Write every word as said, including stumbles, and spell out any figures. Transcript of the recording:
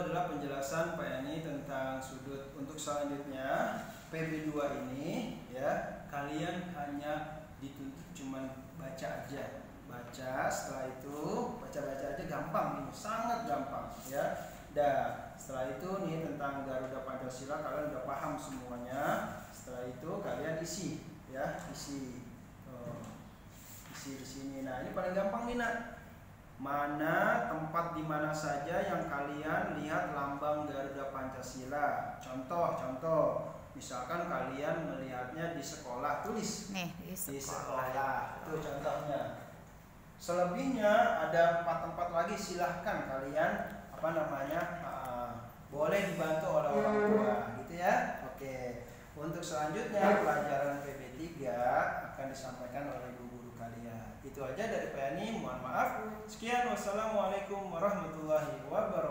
adalah penjelasan Pak Yani tentang sudut. Untuk selanjutnya P B dua ini ya, kalian hanya dituntut cuman baca aja. Baca, setelah itu baca-baca aja, gampang ini, sangat gampang ya. Dan setelah itu nih tentang Garuda Pancasila kalian udah paham semuanya. Setelah itu kalian isi ya, isi oh, isi di sini. Nah, ini paling gampang nih nak. Mana tempat di mana saja yang kalian lihat lambang Garuda Pancasila? Contoh, contoh. Misalkan kalian melihatnya di sekolah, tulis nih di sekolah. Di sekolah. Itu contohnya. Selebihnya ada empat tempat lagi, silahkan kalian apa namanya uh, boleh dibantu oleh orang tua, gitu ya. Oke. Untuk selanjutnya pelajaran P B tiga akan disampaikan oleh ibu guru kalian. Itu aja dari Pak Yani, mohon maaf. Sekian, wassalamualaikum warahmatullahi wabarakatuh.